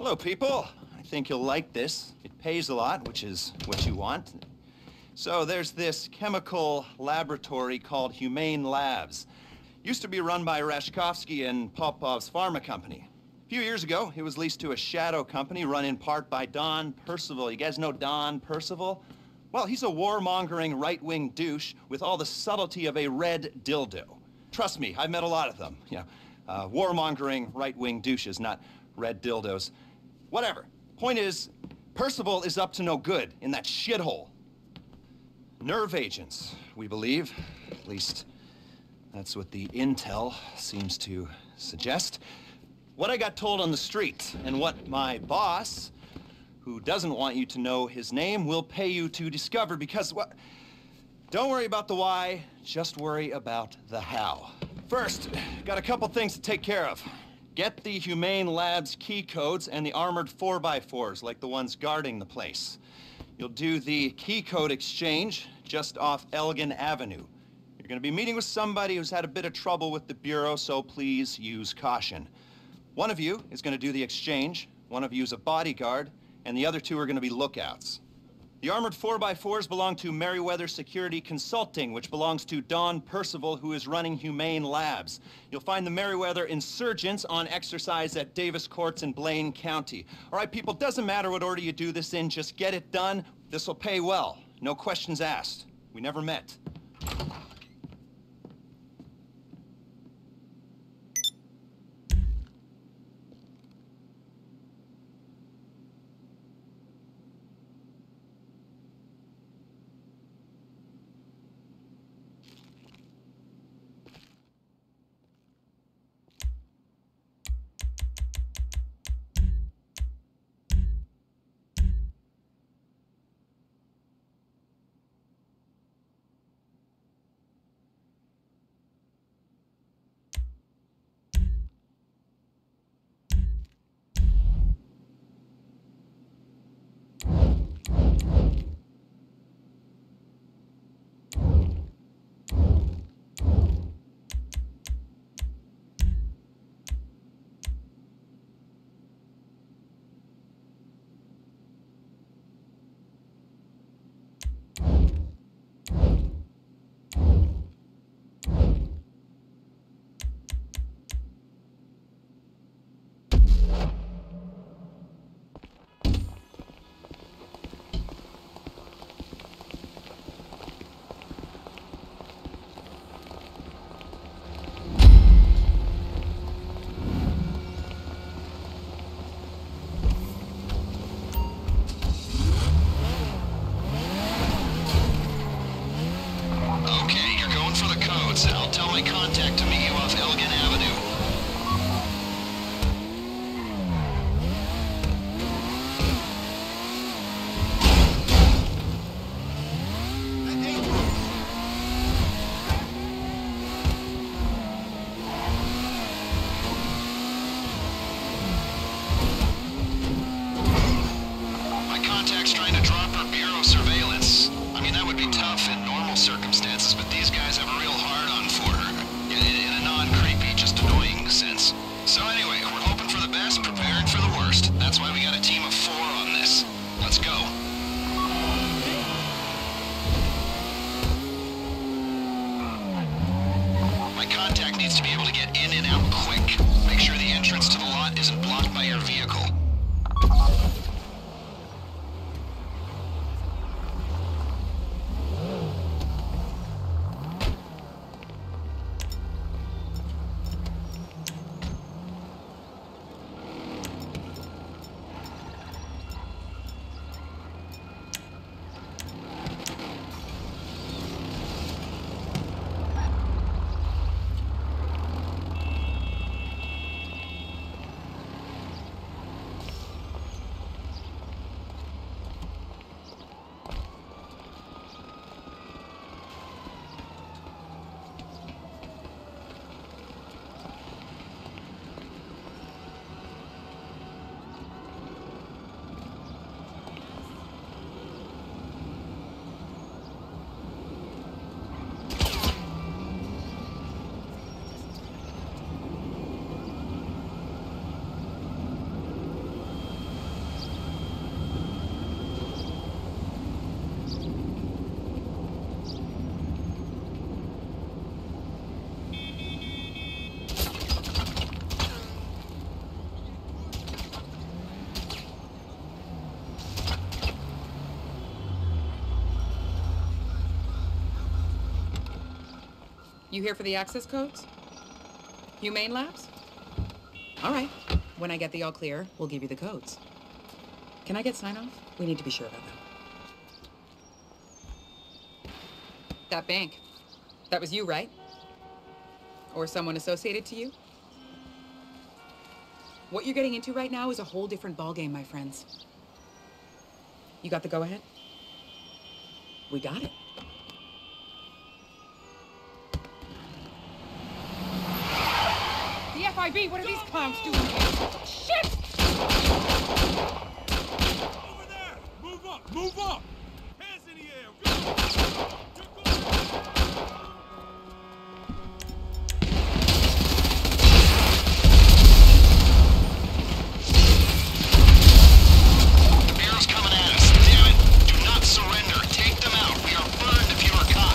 Hello, people. I think you'll like this. It pays a lot, which is what you want. So there's this chemical laboratory called Humane Labs. Used to be run by Rashkovsky and Popov's pharma company. A few years ago, it was leased to a shadow company run in part by Don Percival. You guys know Don Percival? Well, he's a warmongering right-wing douche with all the subtlety of a red dildo. Trust me, I've met a lot of them. Warmongering right-wing douches, not red dildos. Whatever. Point is, Percival is up to no good in that shithole. Nerve agents, we believe. At least, that's what the intel seems to suggest. What I got told on the street, and what my boss, who doesn't want you to know his name, will pay you to discover, because what? Don't worry about the why, just worry about the how. First, got a couple things to take care of. Get the Humane Labs key codes and the armored 4x4s, like the ones guarding the place. You'll do the key code exchange just off Elgin Avenue. You're gonna be meeting with somebody who's had a bit of trouble with the Bureau, so please use caution. One of you is gonna do the exchange, one of you is a bodyguard, and the other two are gonna be lookouts. The armored 4x4s belong to Merryweather Security Consulting, which belongs to Don Percival, who is running Humane Labs. You'll find the Merryweather Insurgents on exercise at Davis Quartz in Blaine County. All right, people, doesn't matter what order you do this in, just get it done. This will pay well. No questions asked. We never met. I'll tell my contact to meet you off Elgin Avenue. My contact's trying to drop her Bureau surveillance. I mean, that would be tough in normal circumstances, but these guys have a real hard-on for her. In a non-creepy, just annoying sense. So anyway, we're hoping for the best, preparing for the worst. That's why we got a team of 4 on this. Let's go. My contact needs to be able to get in and out quick. Make sure the entrance to the lot isn't blocked by your vehicle. You here for the access codes? Humane Labs? All right. When I get the all clear, we'll give you the codes. Can I get sign-off? We need to be sure about that. That bank. That was you, right? Or someone associated to you? What you're getting into right now is a whole different ballgame, my friends. You got the go-ahead? We got it. The FIB, what are these clowns doing here? Shit! Over there! Move up! Move up! Hands in the air! Go! The Bureau's coming at us. Damn it! Do not surrender. Take them out. We are burned if you are caught.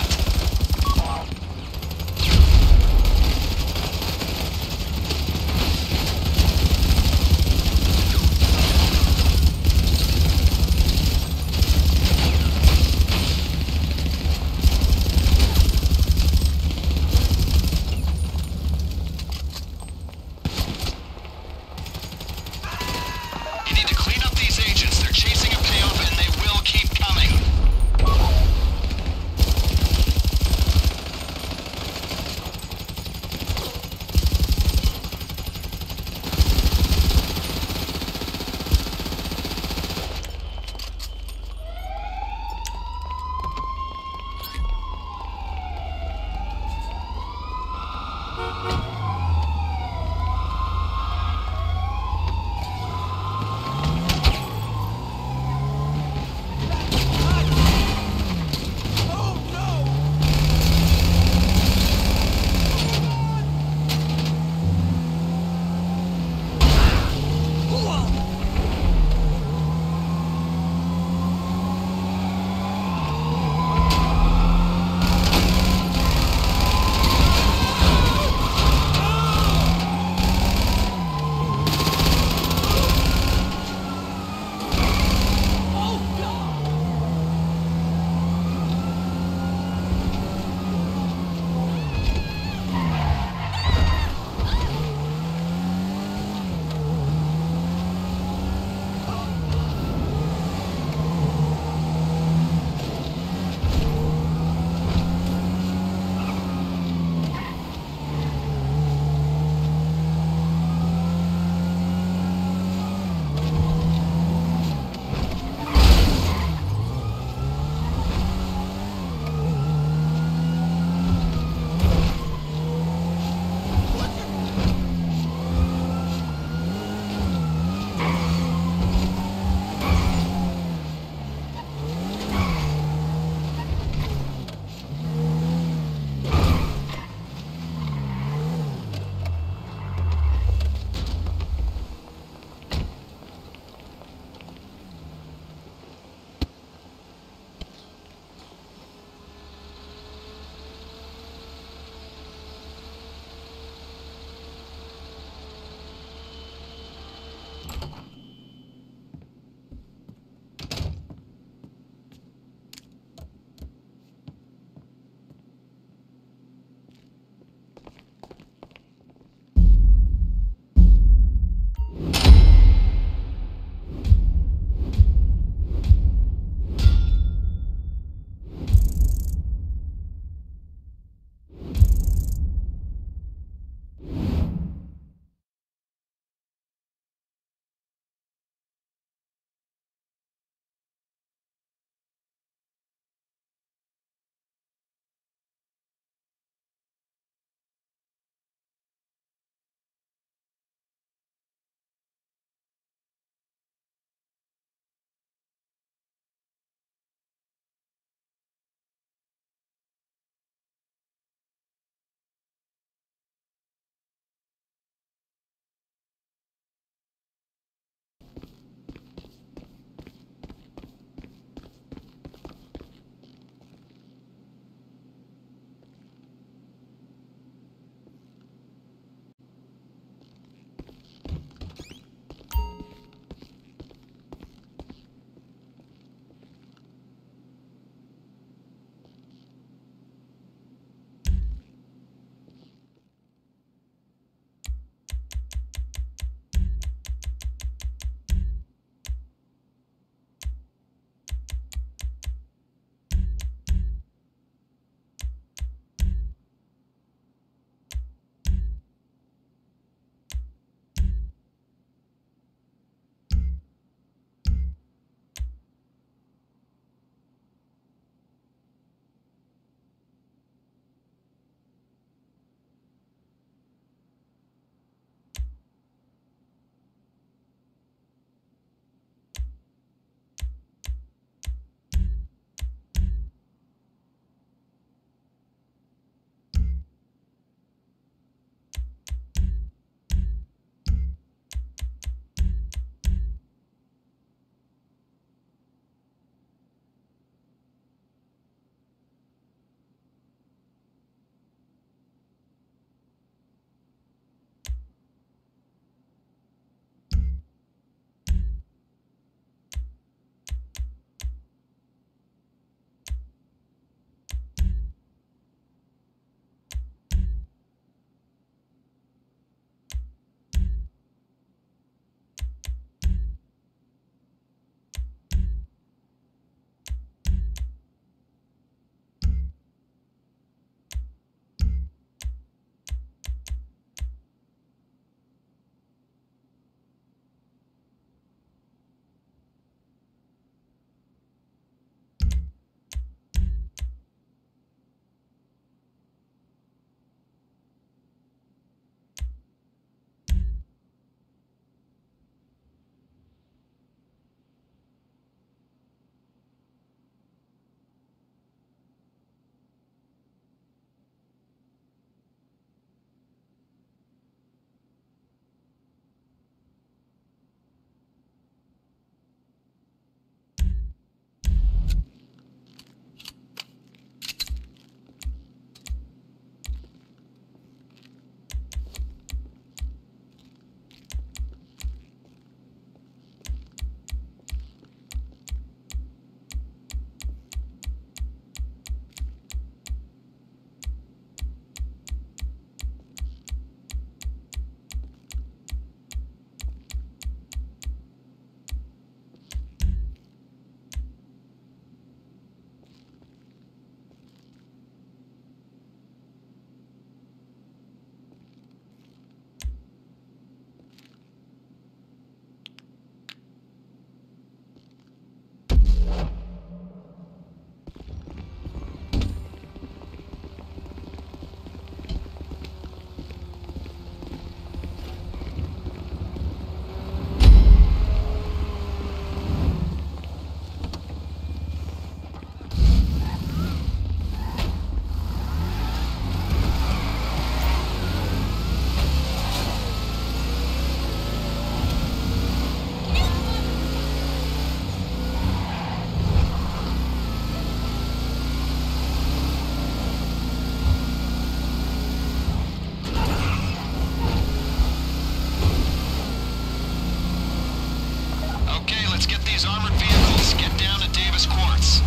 Let's get these armored vehicles. Get down to Davis Quartz.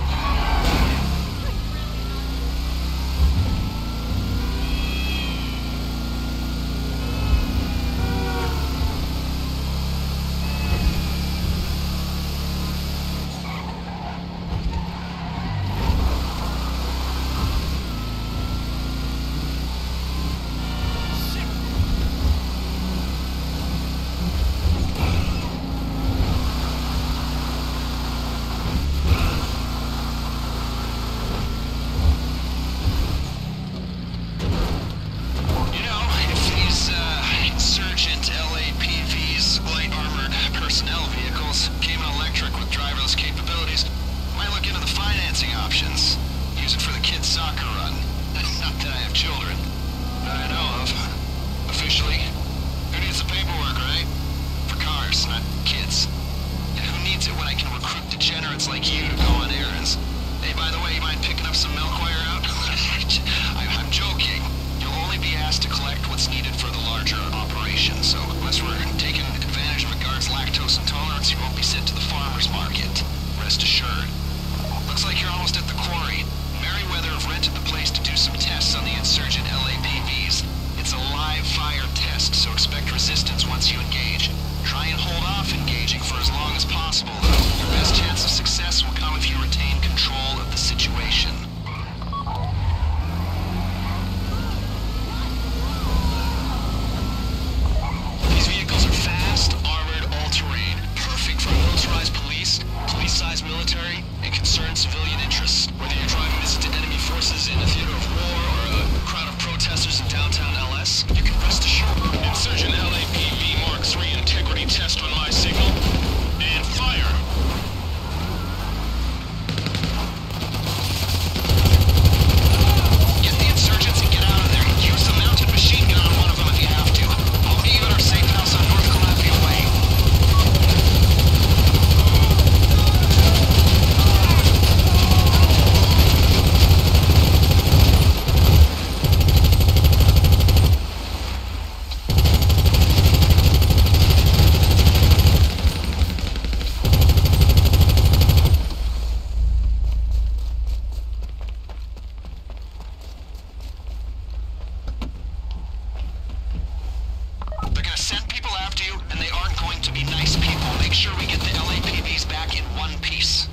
Insurgent LAPVs, light armored personnel vehicles, came in electric with driverless capabilities. Might look into the financing options. Use it for the kids' soccer run. Not that I have children. That I know of. Officially, who needs the paperwork, right? For cars, not kids. And who needs it when I can recruit degenerates like you to go on errands? Hey, by the way, you mind picking up some milk while you're out? I'm joking. You'll only be asked to collect what's needed for the larger operation, so unless we're taking advantage of a guard's lactose intolerance, you won't be sent to the farmer's market. Rest assured. Looks like you're almost at the quarry. Merryweather have rented the place to do some tests on the Insurgent LAPVs. It's a live fire test, so expect resistance once you engage. Try and hold off engaging for as long as possible, though. Your best chance of success will come if you retain control of the situation. These vehicles are fast, armored, all-terrain. Perfect for militarized police-sized military, and concerned civilian interests. Whether you're driving this into enemy forces in a theater of war or a crowd of protesters in downtown LS, you can rest assured. Insurgent LAPV Mark III integrity test on my signal. And fire! Get the insurgents and get out of there. Use the mounted machine gun on one of them if you have to. I'll meet you at our safe house on North Columbia Way. They're gonna send people after you, and they aren't going to be nice people. Make sure we get the LAPVs back in one piece.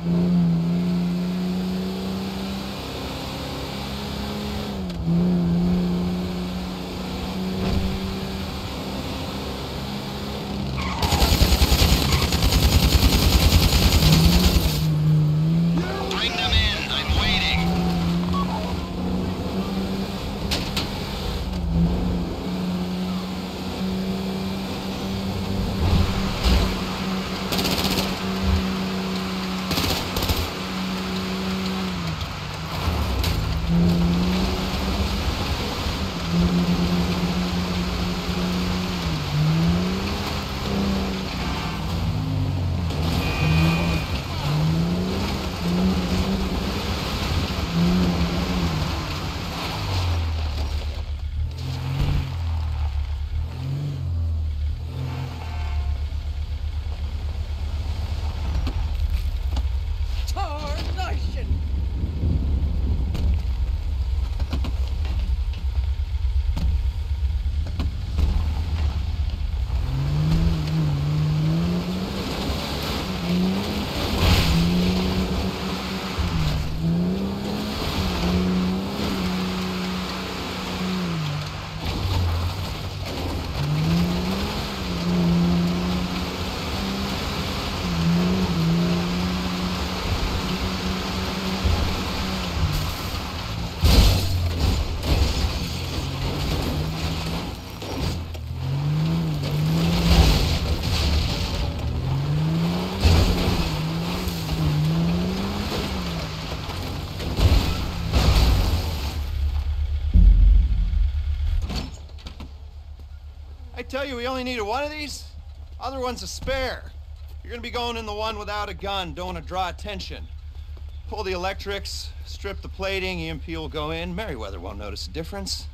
I tell you, we only needed one of these. Other one's a spare. You're gonna be going in the one without a gun. Don't want to draw attention. Pull the electrics, strip the plating, EMP will go in. Merryweather won't notice a difference.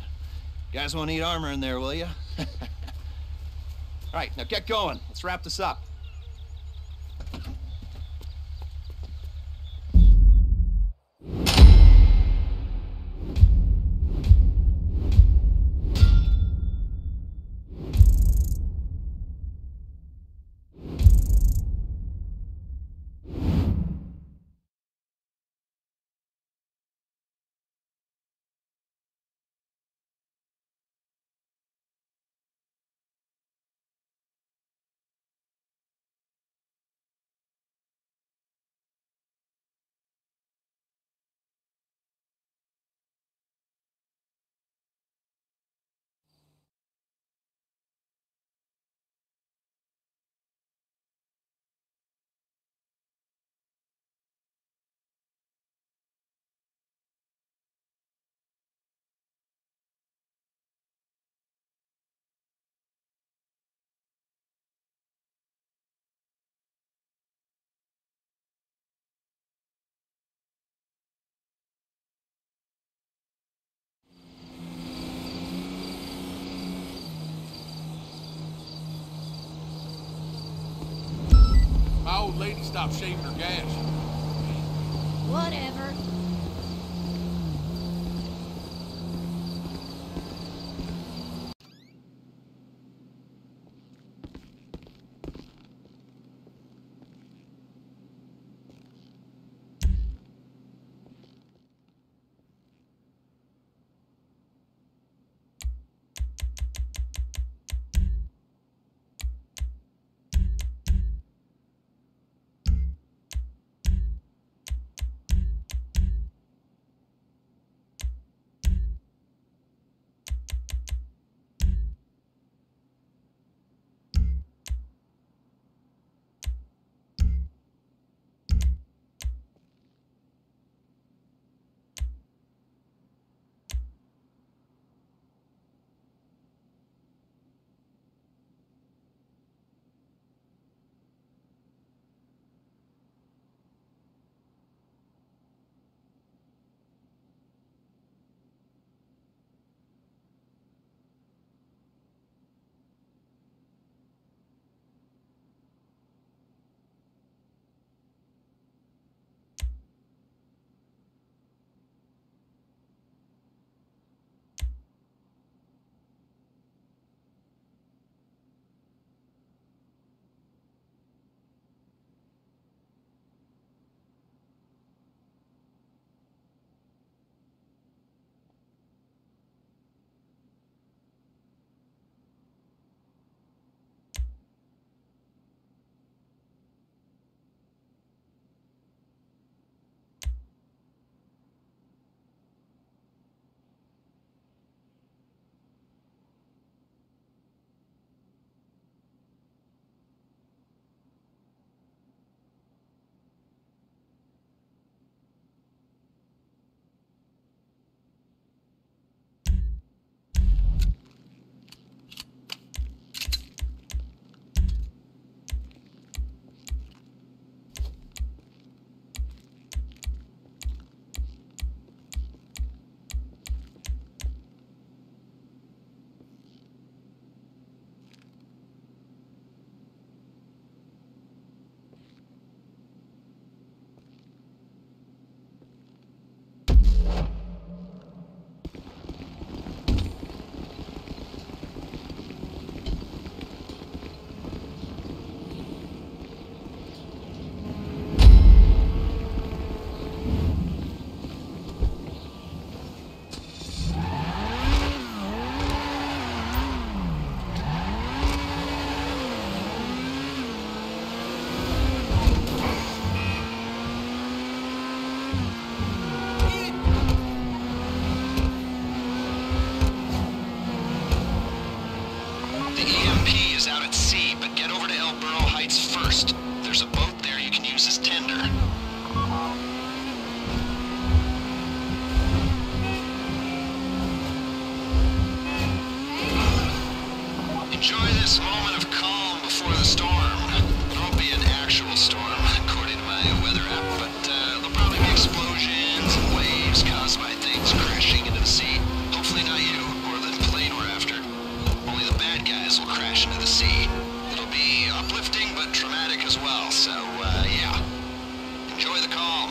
Guys won't need armor in there, will you? All right, now get going. Let's wrap this up. My old lady stopped shaving her gas. Whatever. is out at sea, but get over to El Burro Heights first. There's a boat there you can use as tender. Enjoy this moment of calm before the storm. There won't be an actual storm, according to my weather app, but there'll probably be explosions and waves caused by things crashing into the sea. Hopefully not you, or the plane we're after. Only the bad guys will crash into the sea. It'll be uplifting, but dramatic as well, so, yeah. Enjoy the calm.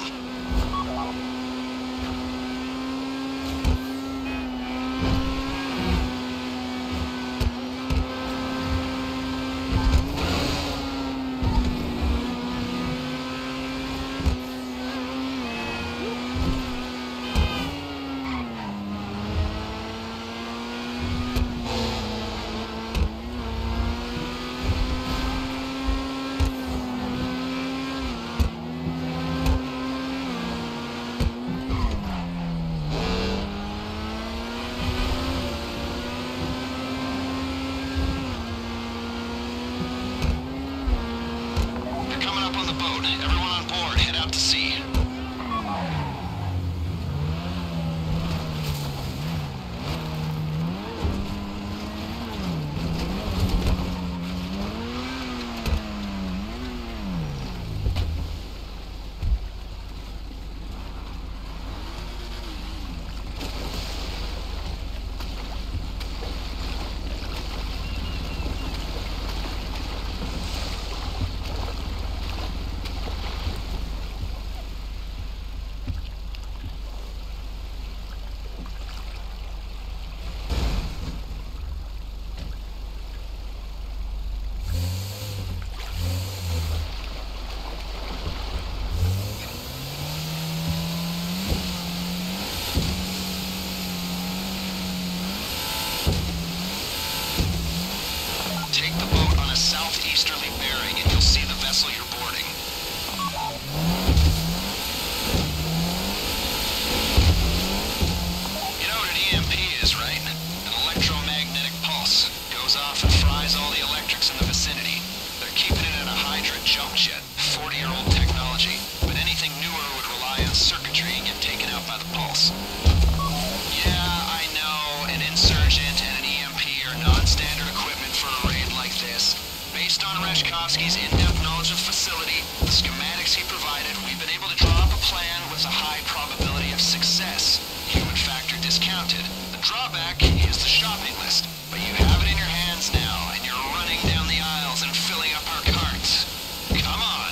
Southeasterly bearing, and you'll see the vessel you're boarding. You know what an EMP is, right? An electromagnetic pulse. Goes off and fries all the electrics in the vicinity. They're keeping it in a Hydra jump jet, 40-year-old technology. But anything newer would rely on circuitry and get taken out by the pulse. Yeah, I know, an Insurgent and an EMP are non-standard equipment for a raid like this. Based on Reshkovsky's in-depth knowledge of the facility, the schematics he provided, we've been able to draw up a plan with a high probability of success. Human factor discounted. The drawback is the shopping list, but you have it in your hands now, and you're running down the aisles and filling up our carts. Come on!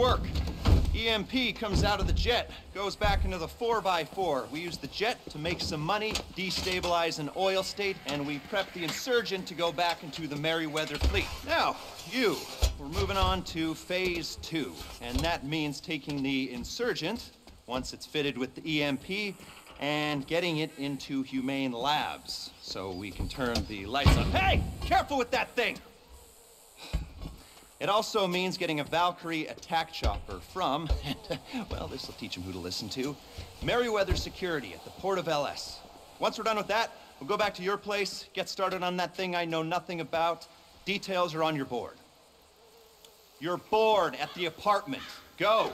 work. EMP comes out of the jet, goes back into the 4x4. We use the jet to make some money, destabilize an oil state, and we prep the Insurgent to go back into the Merryweather fleet. Now, we're moving on to phase 2, and that means taking the Insurgent, once it's fitted with the EMP, and getting it into Humane Labs, so we can turn the lights on. Hey! Careful with that thing! It also means getting a Valkyrie attack chopper from, well, this will teach them who to listen to, Merryweather Security at the Port of LS. Once we're done with that, we'll go back to your place, get started on that thing I know nothing about. Details are on your board. Your board at the apartment. Go!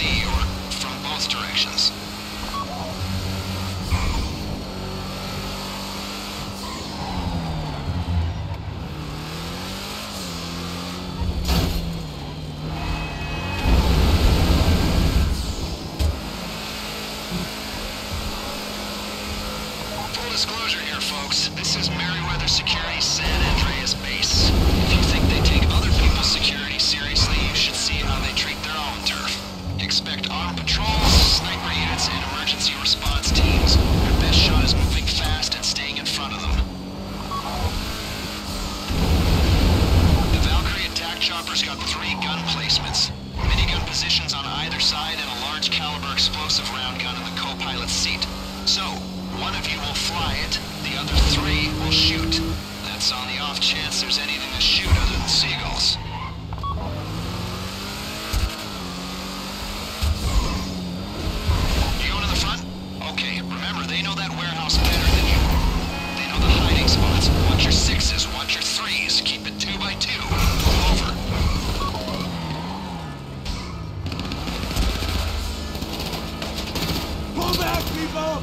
sea or from both directions. Full disclosure here, folks. This is Merryweather Security San Andreas base. If you think they take other people's security seriously, you should see how they treat their own turf. Expect armed patrols, sniper units, and emergency response teams. Their best shot is moving fast and staying in front of them. The Valkyrie attack chopper's got 3 gun placements. Minigun positions on either side and a large caliber explosive round gun in the co-pilot's seat. So, one of you will fly it, the other 3 will shoot. That's on the off chance there's anything to shoot other than seagulls. You going to the front? Okay, remember, they know that warehouse better than you. They know the hiding spots. Watch your 6s, watch your 3s. Keep it 2 by 2. Over. Pull back, people!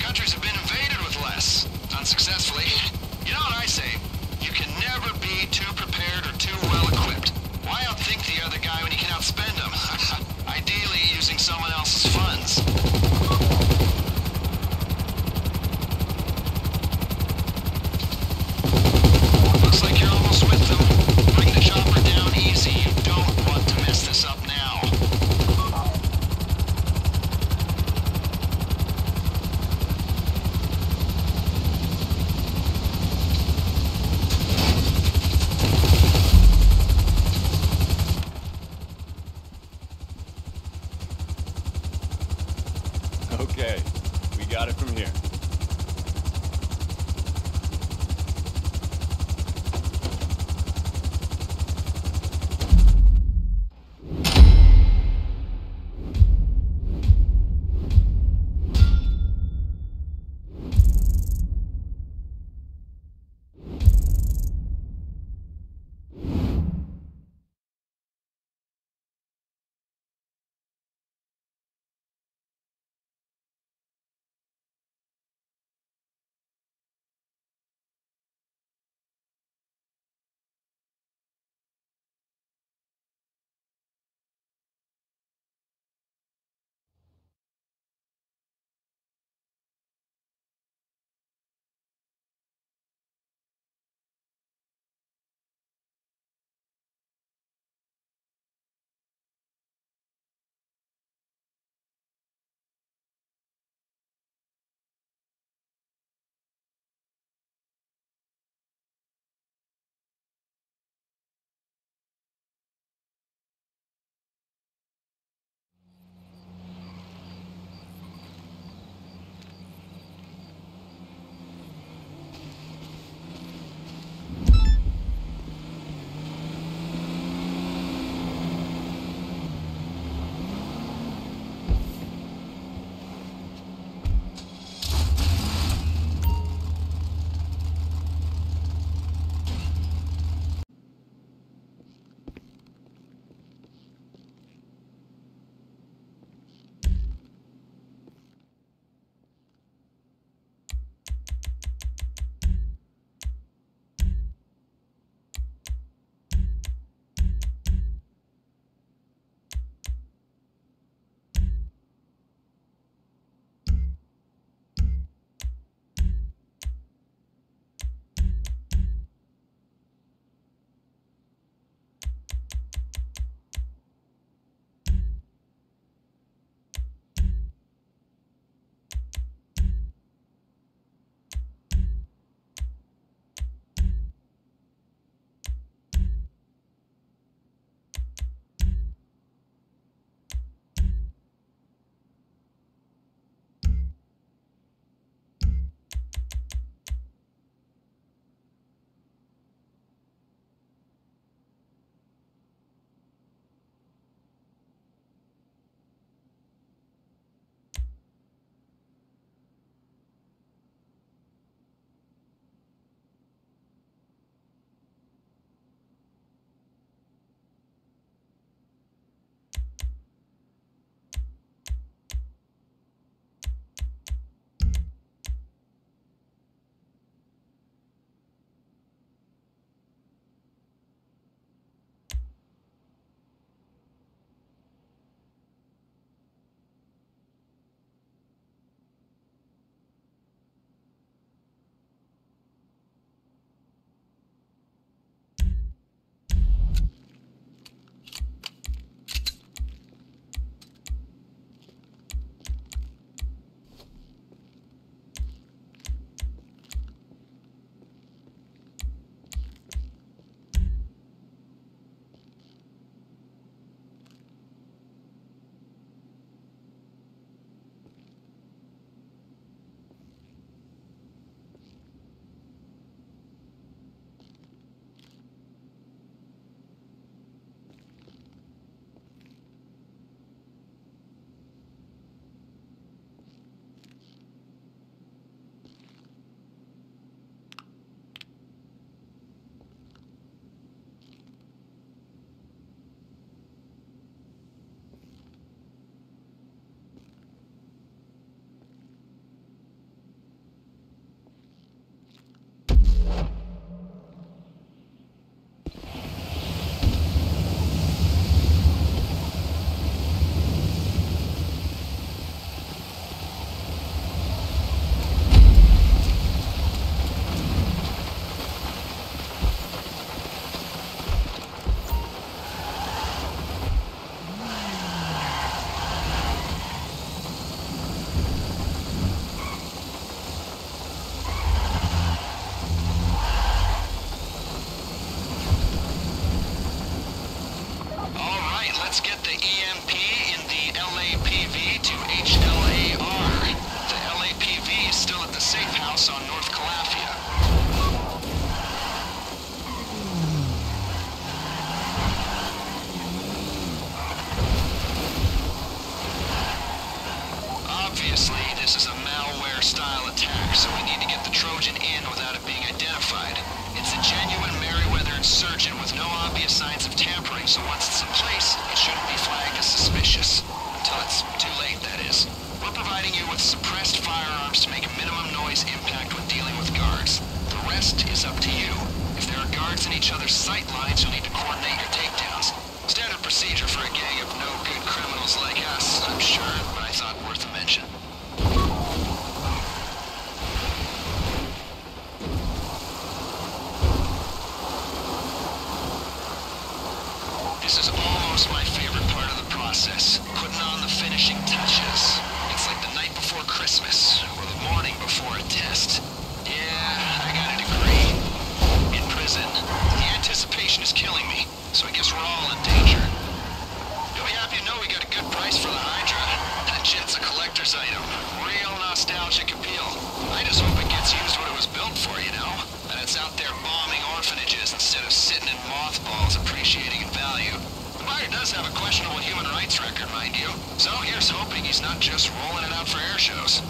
countries have been invaded with less. Unsuccessfully. You know what I say? You can never be too prepared or too well equipped. Why outthink the other guy when you can outspend him? Ideally, using someone else's funds. Looks like you're almost with them. Bring the chopper down easy. You don't want to mess this up now. Okay, we got it from here. Obviously, this is a malware-style attack, so we need to get the Trojan in without it being identified. It's a genuine Merryweather Insurgent with no obvious signs of tampering, so once it's in place, it shouldn't be flagged as suspicious. Until it's too late, that is. We're providing you with suppressed firearms to make a minimum noise impact when dealing with guards. The rest is up to you. If there are guards in each other's sight lines, you'll need to coordinate your takedowns. Standard procedure for a gang of no-good criminals like us, I'm sure, but I thought worth a mention. This is almost my favorite part of the process, putting on the finishing touches. It's like the night before Christmas, or the morning before a test. Yeah, I got a degree. In prison. The anticipation is killing me, so I guess we're all in danger. You'll be happy to know we got a good price for the Hydra. That jet's a collector's item. Real nostalgic appeal. I just hope it gets used what it was built for, you know? That it's out there bombing orphanages instead of sitting in mothballs appreciating in value. The buyer does have a questionable human rights record, mind you. So here's hoping he's not just rolling it out for air shows.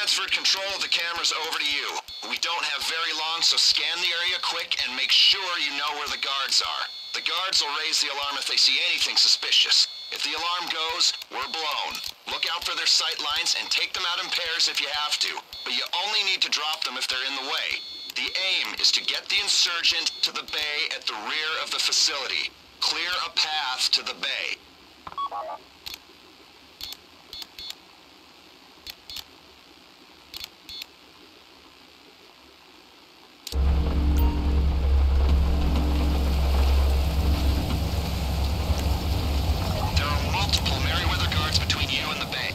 transferred control of the cameras over to you. We don't have very long, so scan the area quick and make sure you know where the guards are. The guards will raise the alarm if they see anything suspicious. If the alarm goes, we're blown. Look out for their sight lines and take them out in pairs if you have to, but you only need to drop them if they're in the way. The aim is to get the insurgent to the bay at the rear of the facility. Clear a path to the bay. There are multiple Merryweather guards between you and the bay.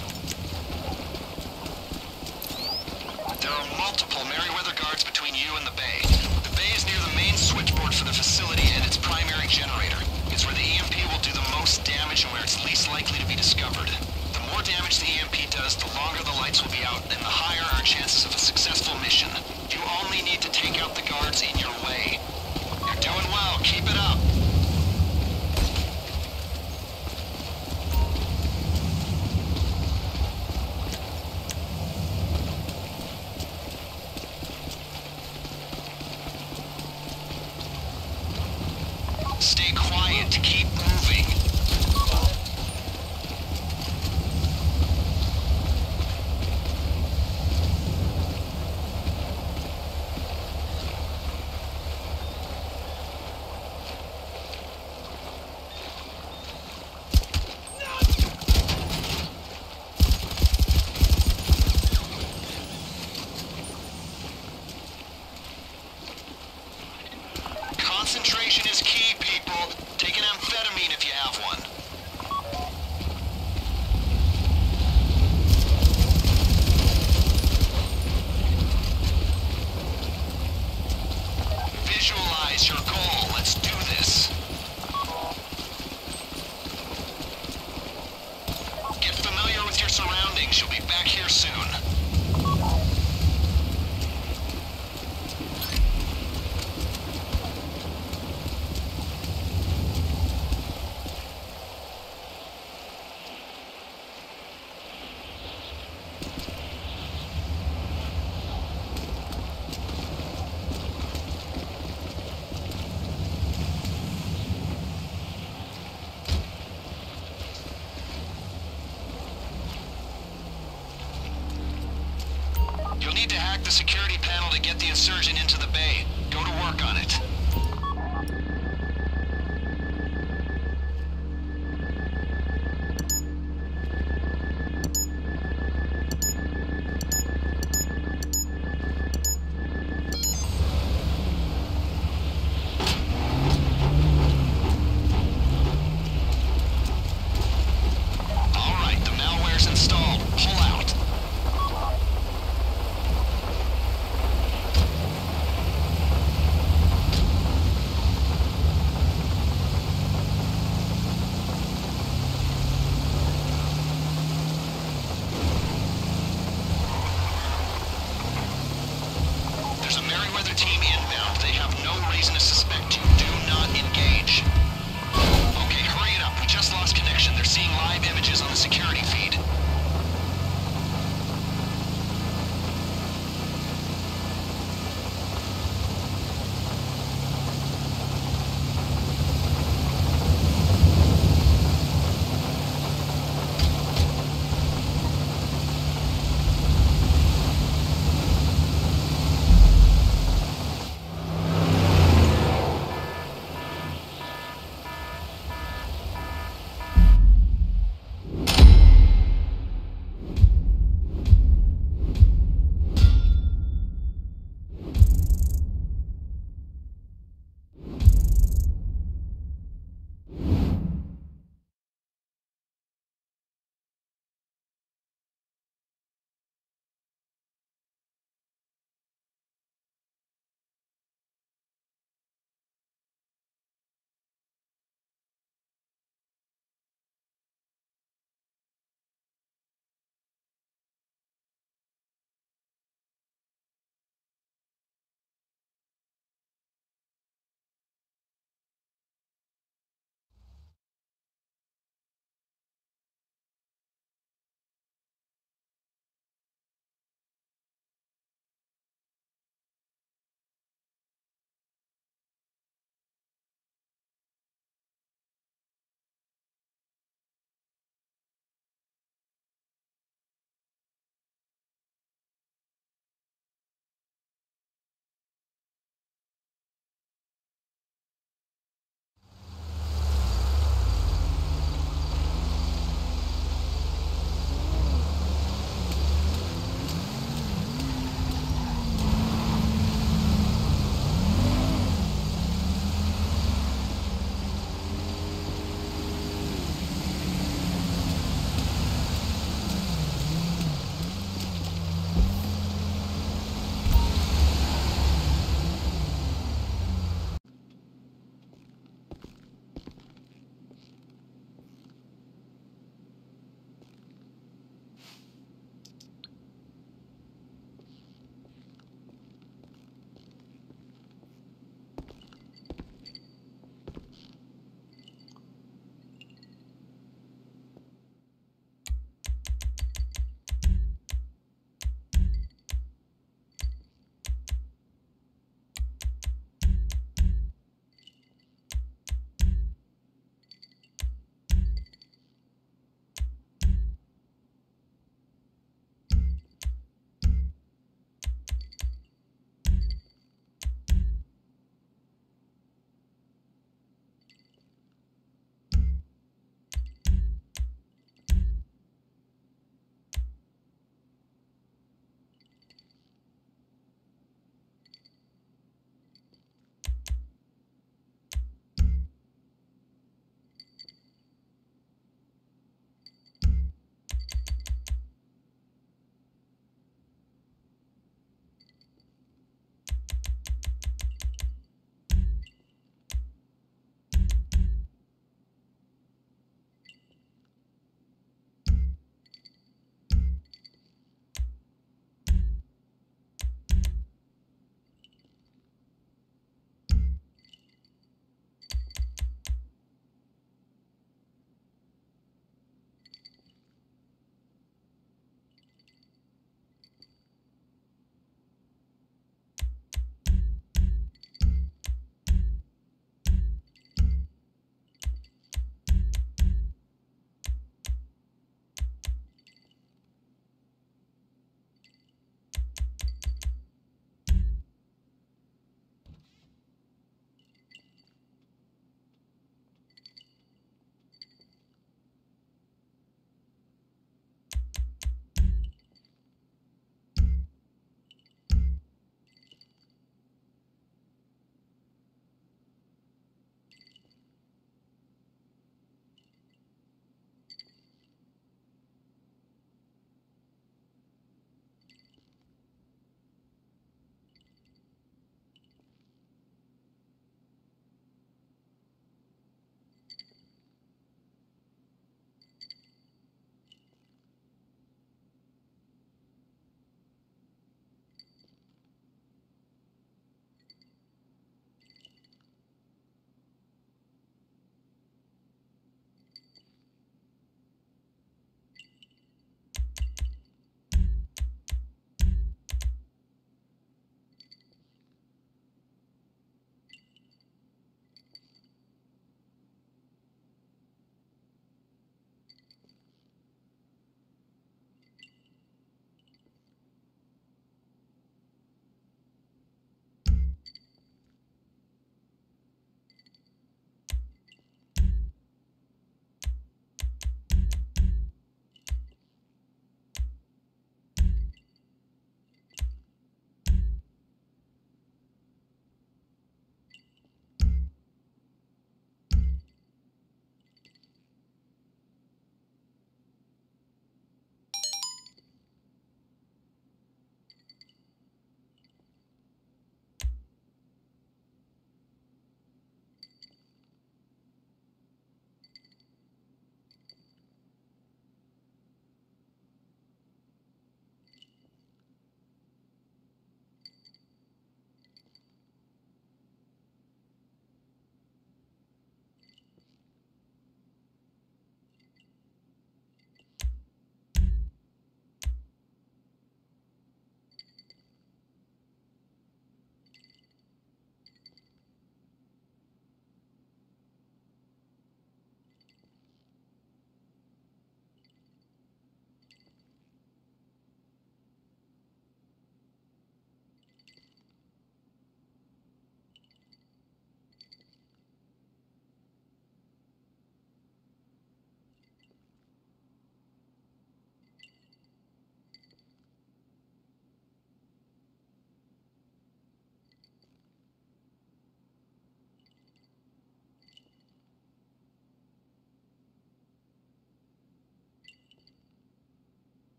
There are multiple Merryweather guards between you and the bay. The bay is near the main switchboard for the facility and its primary generator. It's where the EMP will do the most damage and where it's least likely to be discovered. The more damage the EMP does, the longer the lights will be out and the higher our chances of a successful mission. You only need to take out the guards in your way. You're doing well. Keep it up. Stay quiet. Keep moving. Concentration is key, people. Take an amphetamine if you have one. Visualize your goal. Let's do this. Get familiar with your surroundings. You'll be back here soon. You'll need to hack the security panel to get the insurgent into the bay. Go to work on it. All right, the malware's installed. Pull out.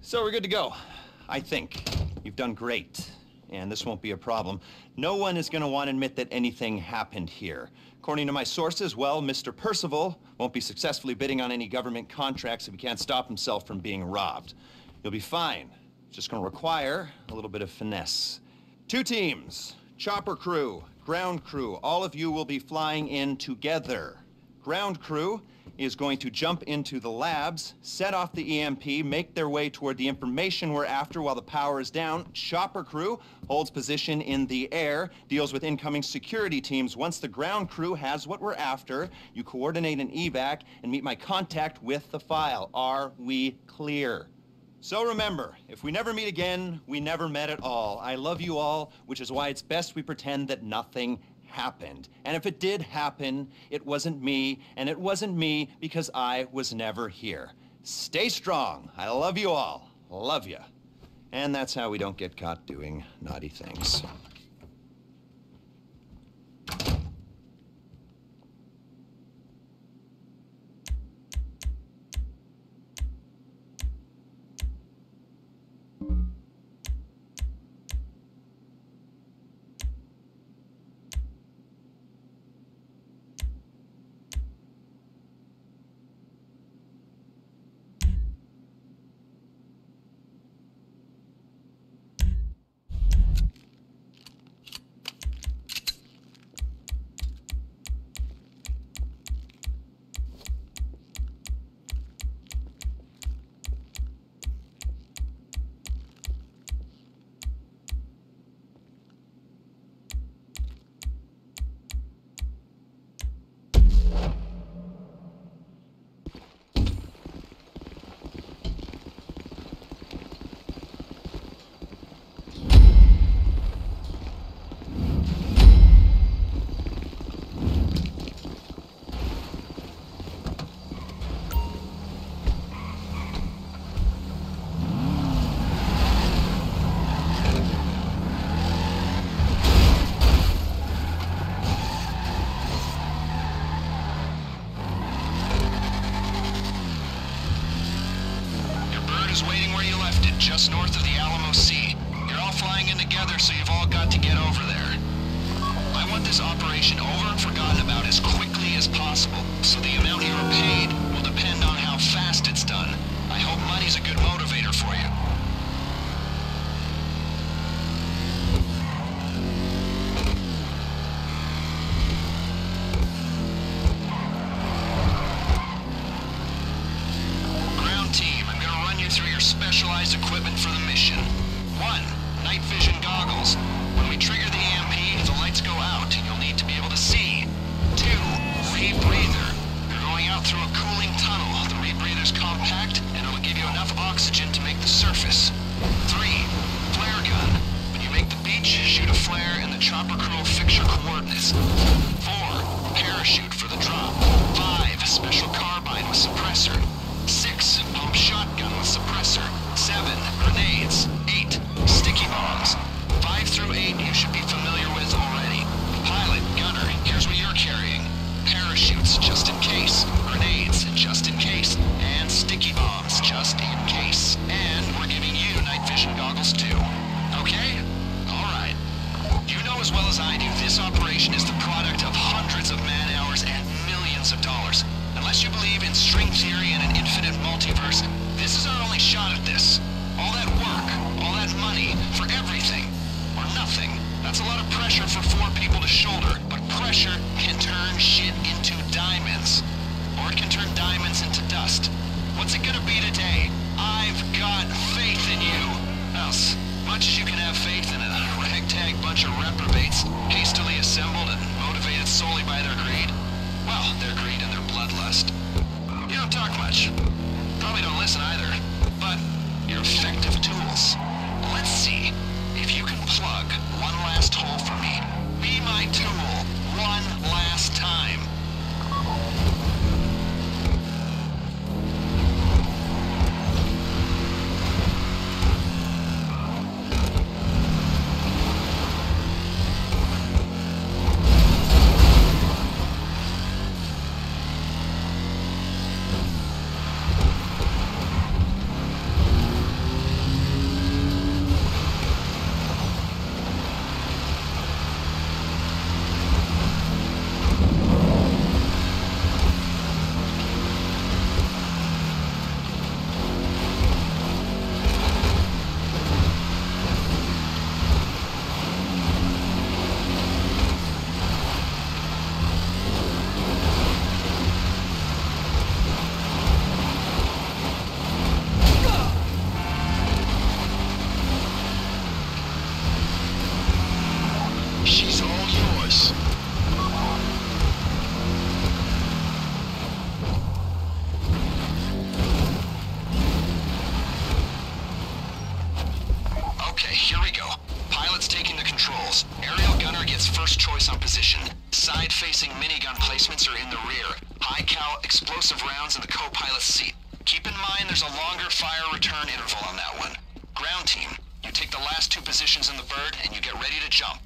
So we're good to go, I think. You've done great, and this won't be a problem. No one is going to want to admit that anything happened here. According to my sources, well, Mr. Percival won't be successfully bidding on any government contracts if he can't stop himself from being robbed. You'll be fine. It's just going to require a little bit of finesse. 2 teams, chopper crew, ground crew. All of you will be flying in together. Ground crew is going to jump into the labs, set off the EMP, make their way toward the information we're after while the power is down. Chopper crew holds position in the air, deals with incoming security teams. Once the ground crew has what we're after, you coordinate an evac and meet my contact with the file. Are we clear? So remember, if we never meet again, we never met at all. I love you all, which is why it's best we pretend that nothing happened. And if it did happen, it wasn't me, and it wasn't me because I was never here. Stay strong. I love you all. Love you. And that's how we don't get caught doing naughty things. Just north of the Alamo Sea. You're all flying in together, so you've all got to get over there. I want this operation over and forgotten about as quickly as possible, so the amount you are paid will depend on how fast it's done. I hope money's a good motivator for you. Specialized equipment for the mission. 1. Night vision goggles. When we trigger the EMP, the lights go out. You'll need to be able to see. 2. Rebreather. You're going out through a cooling tunnel. The rebreather's compact, and it'll give you enough oxygen to make the surface. 3. Flare gun. When you make the beach, shoot a flare, and the chopper crew will fix your coordinates. 4. Parachute for the drop. 5. Special carbine with suppressor. 6. Pump shotgun with suppressor. 7. Grenades. 8. Sticky bombs. 5 through 8 you should be familiar with already. Pilot, gunner, here's what you're carrying. Parachutes, just in case. Grenades, just in case. And sticky bombs, just in case. And we're giving you night vision goggles too. Okay? Alright. You know as well as I do, this operation is the product of hundreds of man-hours and millions of dollars. Unless you believe in string theory and an infinite multiverse, this is our only shot at this. All that work, all that money, for everything, or nothing. That's a lot of pressure for 4 people to shoulder, but pressure can turn shit into diamonds. Or it can turn diamonds into dust. What's it gonna be today? I've got faith in you. Else, much as you can have faith in a ragtag bunch of reprobates, hastily assembled and motivated solely by their greed, well, their greed and their bloodlust. You don't talk much. Probably don't listen either. But you're effective tools. Let's see if you can plug one last hole for me. Be my tool one last time. Squad's taking the controls. Aerial gunner gets first choice on position. Side-facing minigun placements are in the rear. High-cal explosive rounds in the co-pilot's seat. Keep in mind there's a longer fire return interval on that one. Ground team, you take the last 2 positions in the bird and you get ready to jump.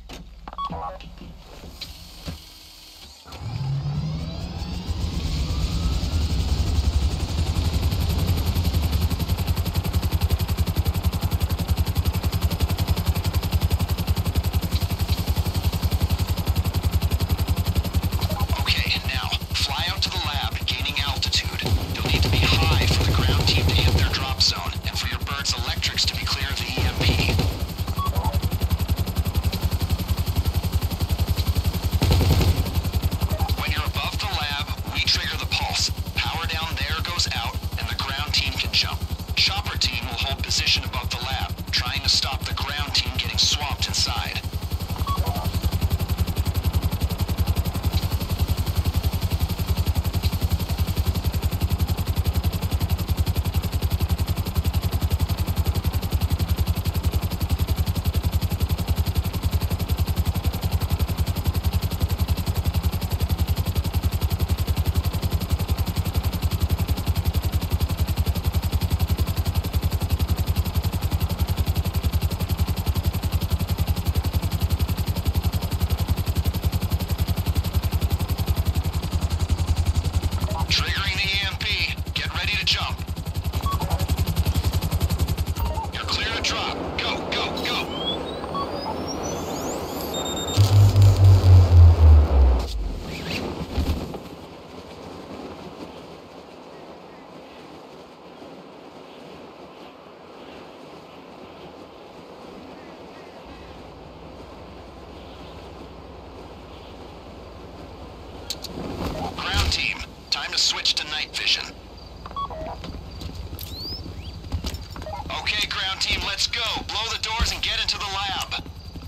Switch to night vision. Okay, ground team, let's go. Blow the doors and get into the lab.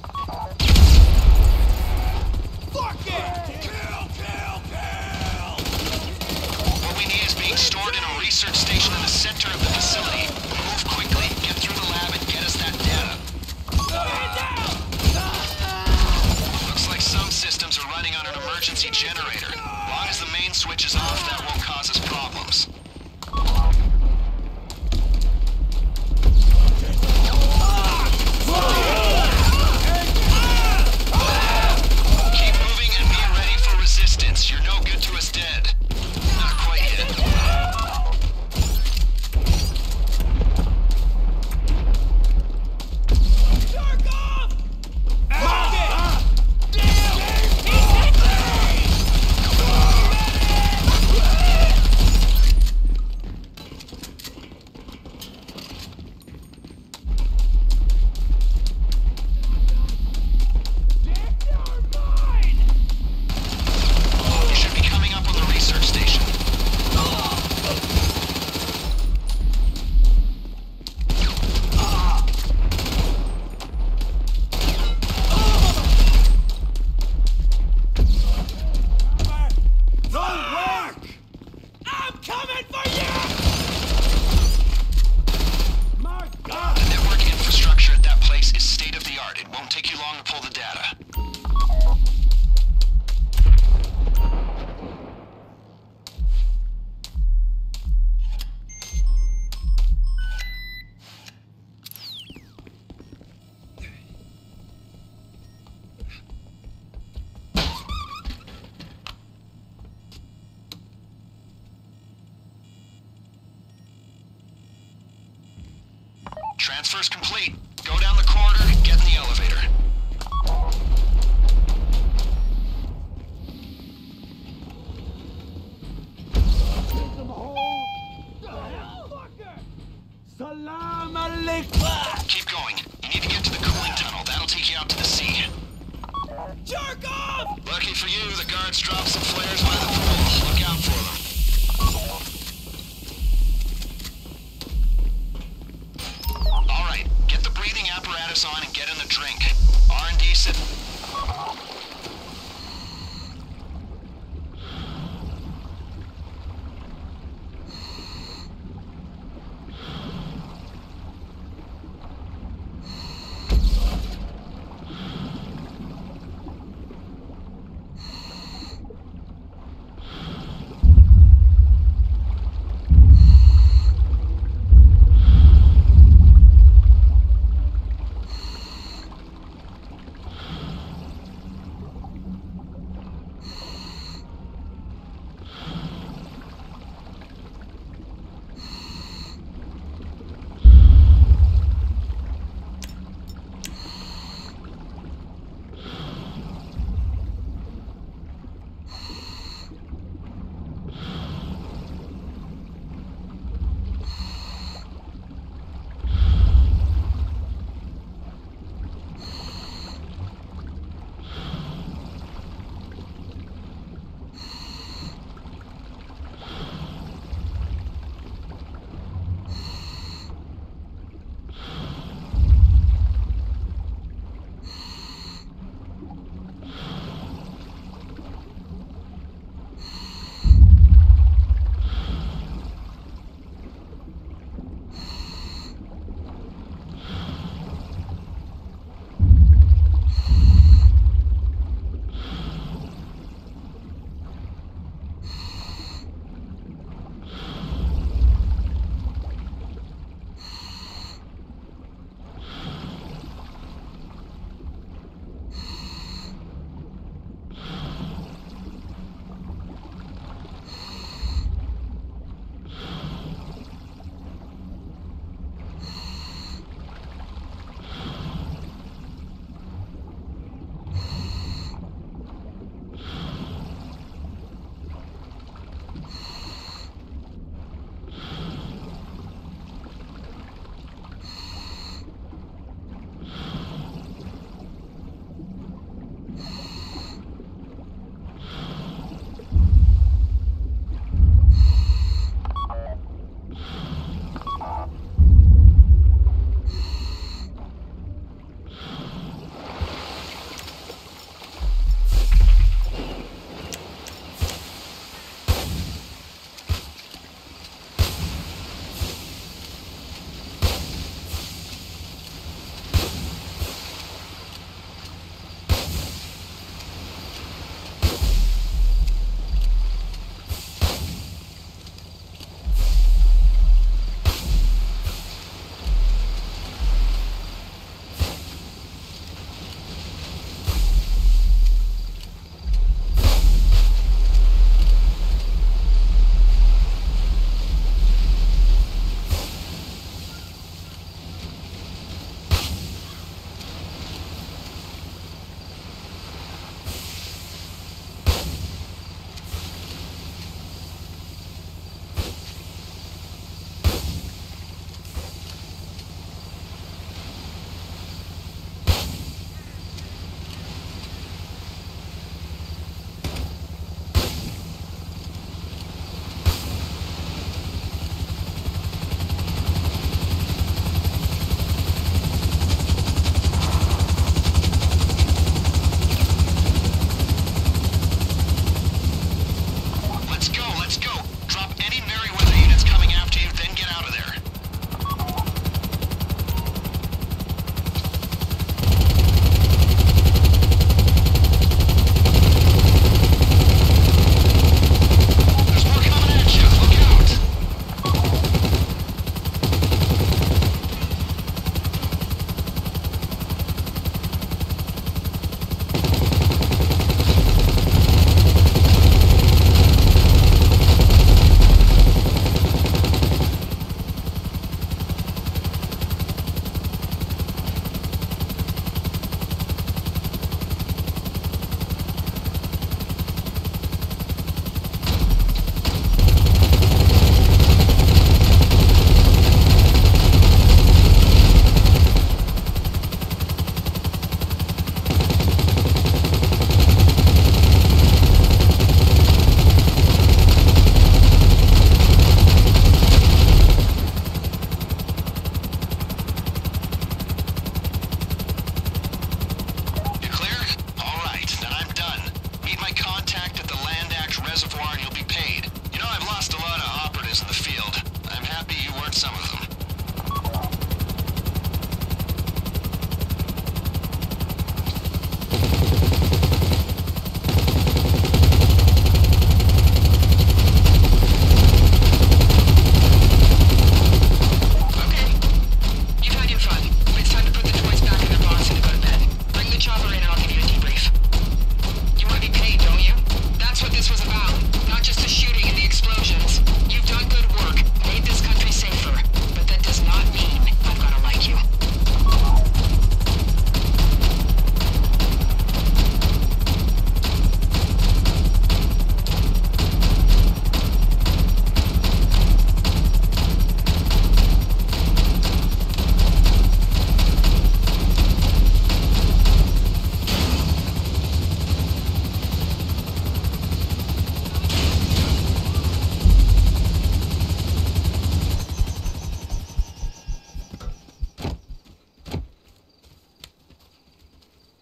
Fuck it! Kill, kill, kill! What we need is being stored in a research station in the center of the facility. Move quickly, get through the lab, and get us that data. Looks like some systems are running on an emergency generator. As long as the main switch is off, that won't cause us problems. Keep moving and be ready for resistance. You're no good to us dead. Not quite yet. Transfer's complete. Go down the corridor and get in the elevator. Salam alaikum! Keep going. You need to get to the cooling tunnel. That'll take you out to the sea. Jerk off! Lucky for you, the guards dropped some flares by the pool. Look out for them. Alright, get the breathing apparatus on and get in the drink. R&D sit...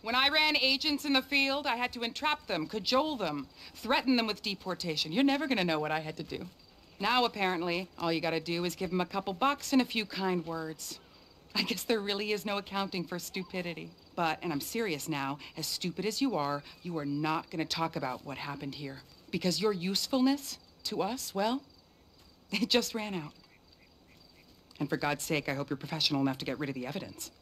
When I ran agents in the field, I had to entrap them, cajole them, threaten them with deportation. You're never gonna know what I had to do. Now, apparently, all you gotta do is give them a couple bucks and a few kind words. I guess there really is no accounting for stupidity. But, and I'm serious now, as stupid as you are not gonna talk about what happened here. Because your usefulness to us, well, it just ran out. And for God's sake, I hope you're professional enough to get rid of the evidence.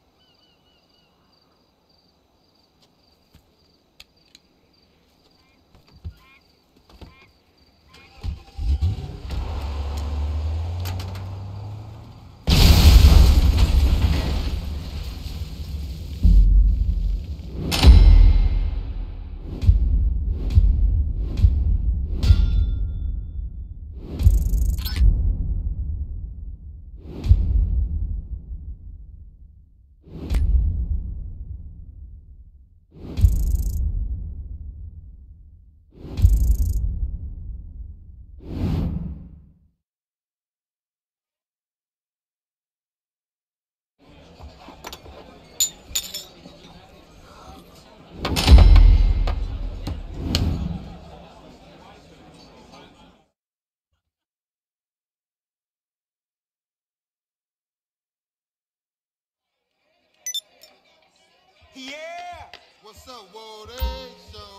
Yeah! What's up, World Age Show?